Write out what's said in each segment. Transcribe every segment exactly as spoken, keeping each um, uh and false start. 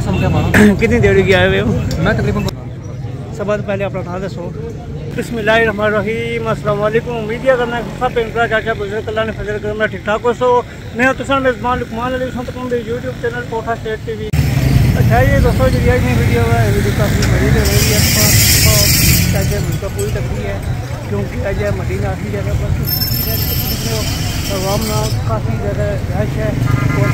मौसम क्या बात कितनी देर की आए हुए हो? मैं तकरीबन सब पहले अपना नाम दसो। बिस्मिल्लाहिर्रहमानिर्रहीम। अस्सलाम वालेकुम। उम्मीद करना सब इंतजार चाचा बुजुर्ग अल्लाह ने फजल करना ठीक ठाक हो। सो मैं तुसान मेज़बान लुकमान अली तुम यूट्यूब चैनल कोठा स्टेट टीवी। अच्छा ये दोस्तों जो आज की वीडियो है वीडियो काफ़ी बड़ी लग रही है चाचा मुझको पूरी लग रही है क्योंकि आज मदीना काफ़ी ज़्यादा आवाम ना काफ़ी ज़्यादा रश है और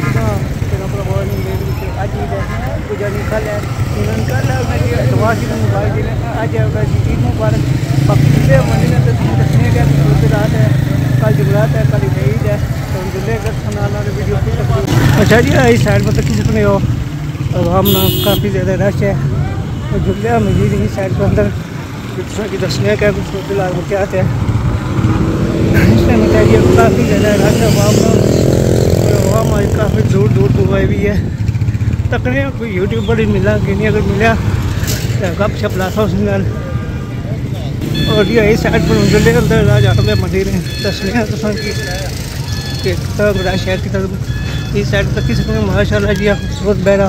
आज गुजारी कल है कल दुआ की मुबारक दिन आज ईद मुबारक बाकी मदीना दसने का रात है कल जुमरात है कल ईद है तो जुले वीडियो। अच्छा जी इस साइड पर किसी सकते हो आवाम ना काफ़ी ज़्यादा रश है और जुले मजीद इस साइड के अंदर की दसने का कुछ क्या है इस टाइम काफ़ी ज़्यादा रश है आवाम ना आवाम काफ़ी दूर दूर दूर आई भी है तकरीबन कोई यूट्यूबर ही मिला कि नहीं अगर मिला तो गप शप लाता उस नाल। और ये इस साइड पर जुले अंदर राज आते मंडी ने दसने तो कि बड़ा शहर की तरफ इस साइड तक किसी को माशाल्लाह जी खूबसूरत बहरा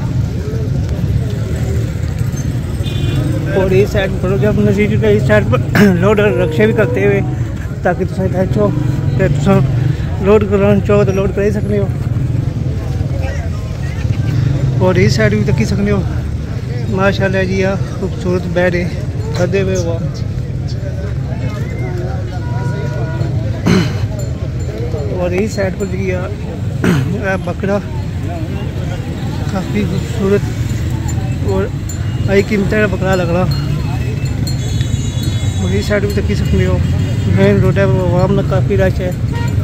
और इस साइड पर जब नजीक इस साइड पर लोड रक्शे भी करते हुए ताकि तुम चाहो तो तुम लोड कराना चाहो तो लोड कर सकते हो और इस साइड भी तकी सकते हो माशाल्लाह जी आ खूबसूरत बहरे खदे हुए हुआ और इस साइड पर जी बकरा काफ़ी खूबसूरत और आई कीमत का बकरा लग रहा और इस साइड भी तकी सकते हो मेन रोड है आवाम में काफ़ी रश है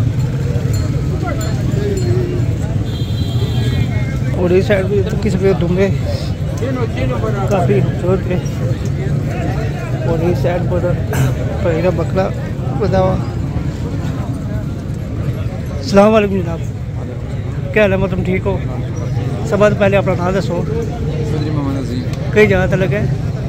और इस साइड भी तकी सकते हो दुम्बे काफ़ी खूबसूरत है और इस साइड पर पहला बकरा बतावा। अस्सलाम वालेकुम जनाब क्या हाल है मतलब ठीक हो? सब पहले अपना नाम दसो। कई जगह तक लगे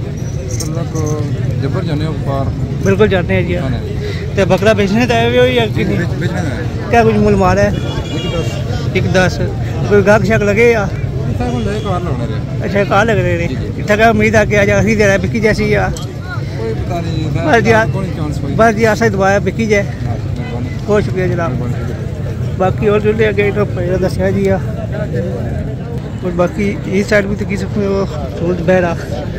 जबर जाने ऊपर बिल्कुल जाते हैं जी तो बकरा बेचने तो आए हुए हो या क्या कुछ मूल माल है? एक दस कोई गाहक शाक लगे या अच्छा कार लग रहे इतना क्या उम्मीद है कि आज आखिरी दे रहा है बिकी जैसी या बस जी ऐसा दुआ है बिकी जाए बहुत शुक्रिया जनाब। बाकी और जो अगे तो दसिया जी और बाकी इस साइड भी तकी सकते हो सूरज बहरा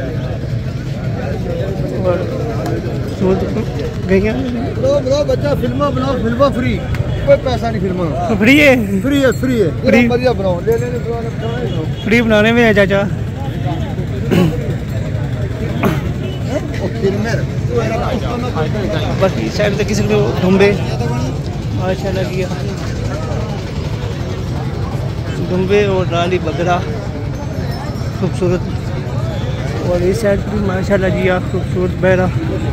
और सूरज गई बच्चा फिल्म बनाओ फिल्म फ्री कोई पैसा नहीं फिल्म फ्री है फ्री है फ्री है फ्री बढ़िया बनाओ ले लेने फ्री बनाने में है चाचा बाकी इस साइड तकी सकते हो दुम्बे माशाल्लाह किया दुम्बे और राली बकरा खूबसूरत और इस साइड पर माशाल्लाह जी खूबसूरत बहरा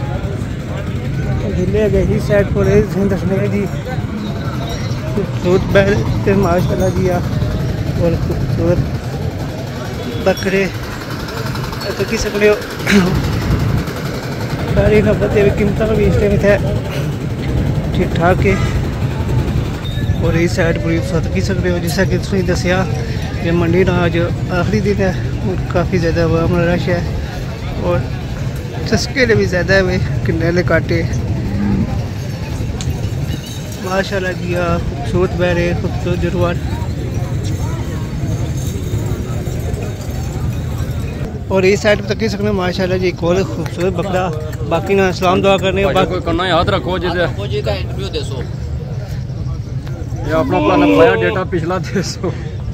हिले गए इस साइड पर दसने जी खूबसूरत बहरे माशाल्लाह जी और खूबसूरत बकरे तो किस सकते हो सारी नब्बे कीमत भी इस टाइम थे ठीक ठाक है और इस साइड पूरी सत की सकते हो जैसा कि तुम दसिया कि मंडी ना अज आखिरी दिन है काफ़ी ज़्यादा आवाम रश है और चस्के भी ज़्यादा है किन्ने काटे माशाल्लाह जी खूबसूरत बहरे खूबसूरत जरूर और इस साइड पर तक सकते माशाल्लाह जी एक और खूबसूरत बकरा बाकी ना सलाम दुआ करने बाकी करना याद रखो जी इंटरव्यू देसो ये अपना बायो डेटा पिछला देसो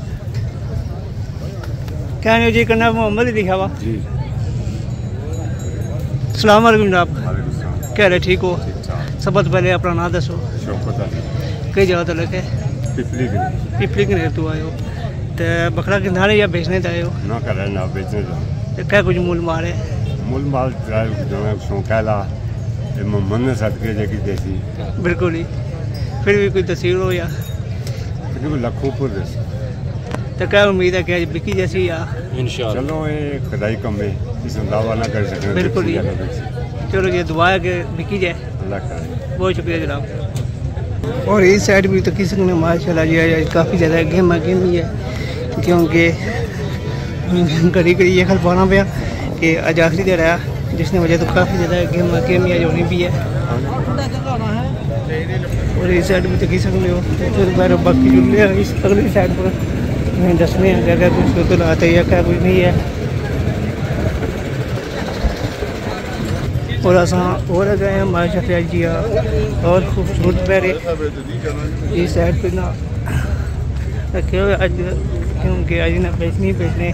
क्या नहीं जी करना मोहम्मद ही लिखा हुआ जी। सलाम वालेकुम जनाब क्या हाल है ठीक हो? सब पहले अपना नाम दसो। कई जगह तो लगे पिपली के तू आए हो तो बकरा किन्ने या बेचने आए हो? ना कर ना बेचने तो क्या कुछ मूल माल है? मूल माल शौकला मन सदके जी देसी बिल्कुल ही फिर भी कोई तस्वीर हो या लखों पर तो क्या उम्मीद है कि आज बिकी जैसी या इंशाल्लाह चलो ये खुदाई कम है इस दावा ना कर सकते बिल्कुल ही चलो ये दुआ है कि बिकी जाए अल्लाह करे बहुत शुक्रिया जनाब। और इस साइड भी तो किसी ने माशाल्लाह जी काफ़ी ज़्यादा गेम गेम ही है क्योंकि घड़ी घड़ी ये खलवाना पाया कि अज आखिरी दिन है, जिसने वजह तो काफ़ी ज़्यादा गेम गेम अज होनी भी है। और इस साइड भी देखी सकते हो, फिर बाकी जुड़े इस अगली साइड पर दसने क्या क्या कुछ तो लाते या क्या कुछ नहीं है। और असा और गए हैं माशा जी और खूबसूरत पैरे इस साइड पर ना रखे हुए अज, क्योंकि अज ना बेचने ही बेचने।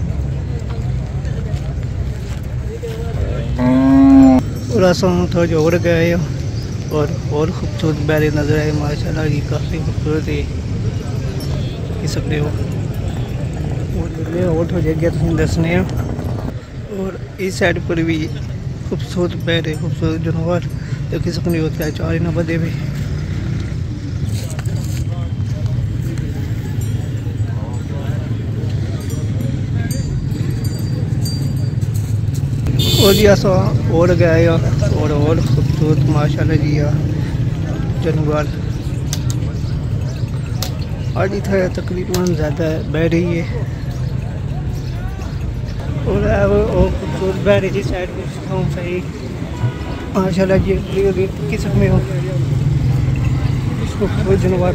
और असा थोड़ा जो और गए और और खूबसूरत बैरे नजर आए माशाल्लाह जी, काफ़ी खूबसूरत है इस सकते हो। और हो जाएगा तुम दसने। और इस साइड पर भी खूबसूरत बैरे खूबसूरत जानवर देखी सकते हो, क्या चार ना बदे भी। और जी अस और गए और और खूबसूरत माशाल्लाह जी जानवर आज इतना तकरीबन ज़्यादा बह रही है। और खूबसूरत बह रही जी साइड में सही माशाल्लाह जी किस में हो खूबसूरत जानवर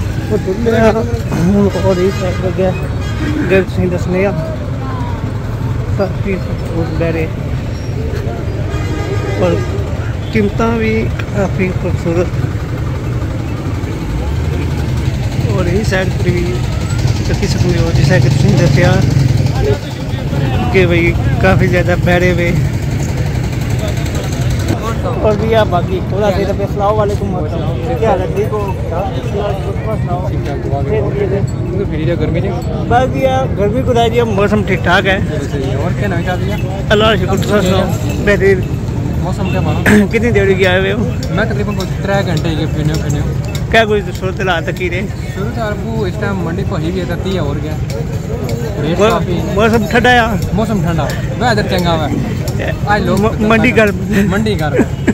और इस साइड पर गया गए तुम दसने काफ़ी खूबसूरत बह रहे और कीमत भी काफ़ी खूबसूरत। और इस साइड पर भी देखी सकते हो, जैसा कि तुम दसिया कि भाई काफ़ी ज़्यादा बहरे हुए। और भी आप बाकी थोड़ा देर पे सलाम वालेकुम, क्या हाल है, ठीक हो? गर्मी बस भैया गर्मी को जी मौसम ठीक ठाक है। और क्या नवी चाहती है? अल्लाह शुक्र बेहतरीन। मौसम क्या मानो? कितनी देर की आए हुए हो? मैं तकरीबन त्रै घंटे के पीने पीने क्या कुछ सूरत हालात की रहे? शुरू तो आपको इस टाइम मंडी को ही भी है और क्या मौसम ठंडा है, मौसम ठंडा वेदर चंगा हुआ आज लोग मंडी घर मंडी घर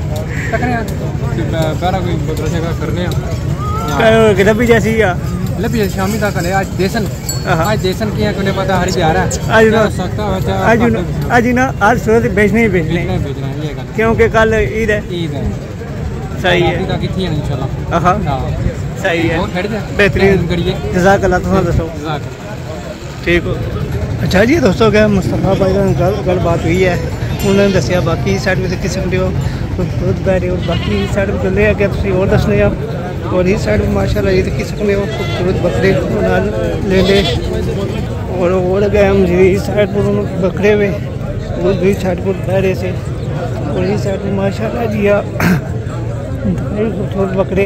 पैरा कोई बदला करने लबी जैसी या लबी शामी तक है आज देसन आज देसन की है कोने पता हरी जा रहा है आज ना सकता आज आज ना आज सूरत बेचने ही बेचने बेचना है ये क्योंकि कल ईद है। ईद है सही है इंशाल्लाह। हाँ सही है बेहतरीन करिए जज़ाकल्लाह। तुम दसो ठीक हो? अच्छा जी दोस्तों क्या मुस्तफ़ा भाई का गल गलबात हुई है, उन्होंने दसिया बाकी साइड में देखी सकते हो खूबसूरत बैरे और बाकी साइड में चले गया तुम और दसने आप। और इस साइड में माशाल्लाह ये देखी सकते हो खूबसूरत बकरे ले ले। और और गए हम जी इस साइड पर बकरे हुए और भी साइड पर बैरे से। और इस साइड में माशाल्लाह जी खूबसूरत बकरे।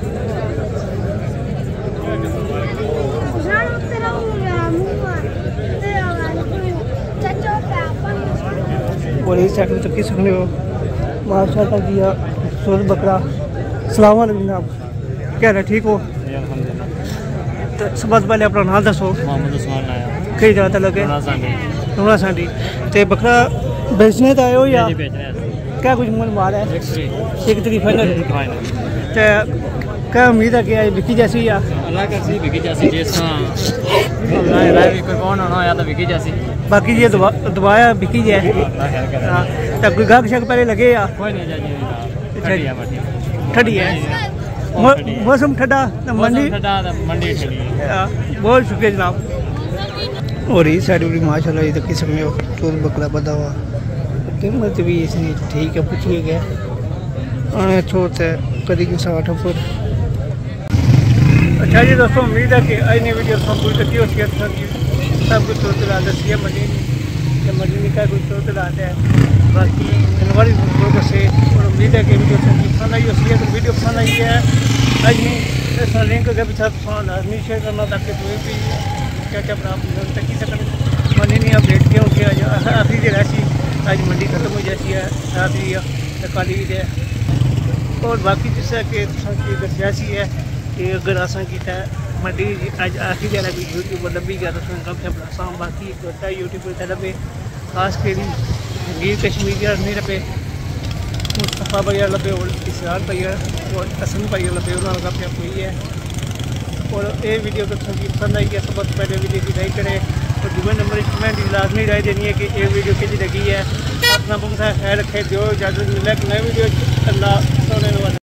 और इस साइड में तो किस सकते हो माशाल्लाह जी खूबसूरत बकरा। सलाम वालेकुम जनाब, क्या है, ठीक हो? तो सबसे पहले अपना नाम दसो। कई जगह लगे नूरा सांडी तो बकरा बेचने तो आए हो या क्या कुछ मुल माल है? एक तरीक फाइनल तो क्या उम्मीद है कि बिकी जैसी या बाकी ये दबा दबाया बिकी जाए तो कोई गाहक शक पहले लगे या ठंडी है मौसम ठंडा मंडी बहुत शुक्रिया जनाब। और इस साइड भी माशाल्लाह ये तो किस्म में चोर बकरा बदा हुआ कीमत भी इसने ठीक है पूछिए गया छोट है कभी की साठ फुट। अच्छा जी दोस्तों उम्मीद है कि आज वीडियो पूरी तकी हो सब कुछ सूरत दसी है मंडी मंडी का कुछ सूरत है बाकी जानवर भी से। और उम्मीद है कि वीडियो पसंद आई हो तो वीडियो पसंद आई है आज नहीं लिंक के पीछे लाजमी शेयर करना ताकि तुम्हें भी क्या क्या प्राप्त तकी सकते मंडी नहीं अपडेट किया होगी आज आखिरी दिन ऐसी आज मंडी खत्म हो जाती है आखिरी कल ईद है। और बाकी जिससे कि दसियासी है कि अगर असा किया मंडी अज आखिरी दिन भी यूट्यूब पर लभी गया तो कम से कम बाकी यूट्यूब पर लभे खास कर गिर कश्मीर नहीं लभे मुस्तफ़ा भैया लभे और इसरार भैया और हसन भैया लभे उन्होंने काफ़ी हुई है। और ये वीडियो तो पसंद आई है सबसे पहले वीडियो की लाइक करें और दूसरे नंबर कमेंट लाजमी राय देनी है कि ये वीडियो कितनी लगी है। अपना बहुत ख्याल रखे, जो इजाजत मिले नई वीडियो अल्लाह सोने वाला।